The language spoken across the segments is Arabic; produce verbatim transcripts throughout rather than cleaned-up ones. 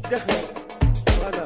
دخل هذا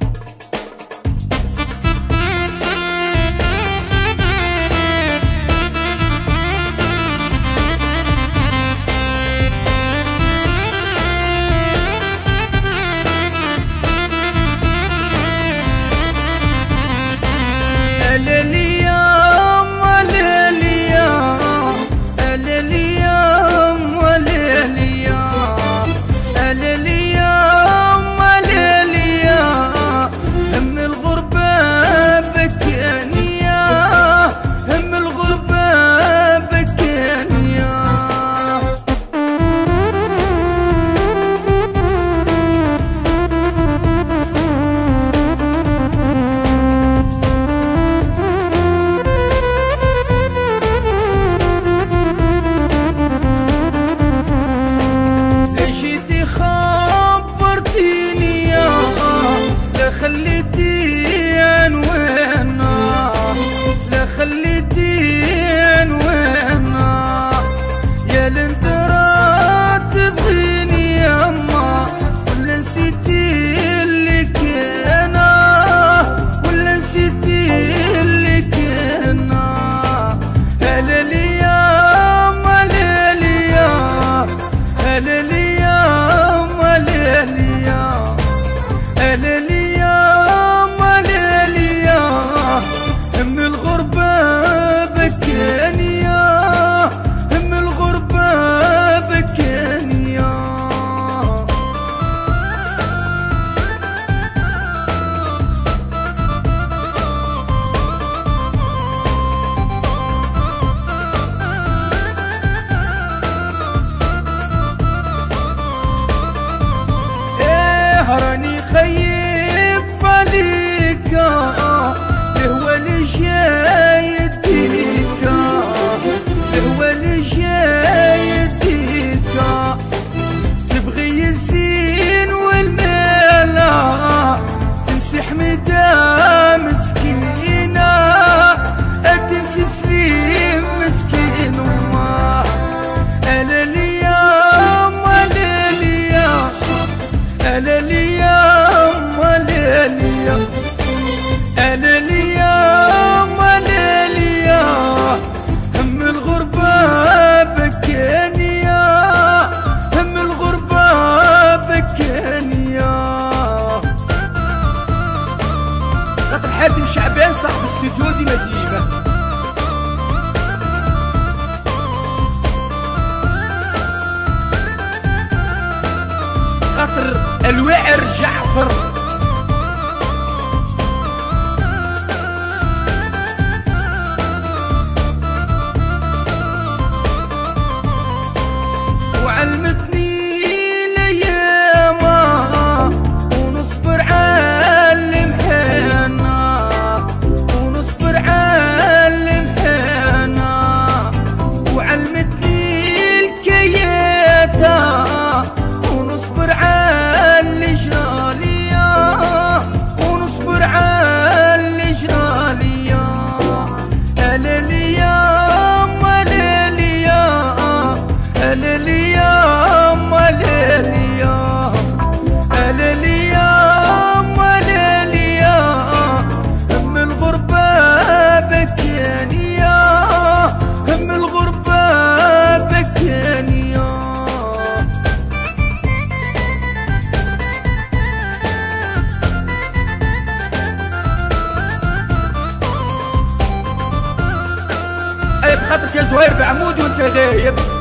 هراني خيب فليكا لهو اللي جاي يديكا لهو اللي جاي يديكا تبغي الزين والمالا تنسي حميدة مسكينة تنسي سليم مسكين وما أنا اليوم ولا اليوم أنا اليوم ولا اليوم أنا اليوم ولا اليوم هم الغربة بكاني يا هم الغربة بكاني يا خاطر حاتم شعبان صاحب استوديو ديما ديما خاطر الوعر جعفر وعلمتني الايام ونصبر على المحنة ونصبر على المحنة وعلمتني الكياتة ونصبر على الجرالية ونصبر على الجرالية ألا اليوم ولا اليوم ألا اليوم ولا اليوم ألا اليوم ولا اليوم هم الغربة بكاني يا هم الغربة بكاني يا اي بخاطرك يا زهير بعمود وانت غايب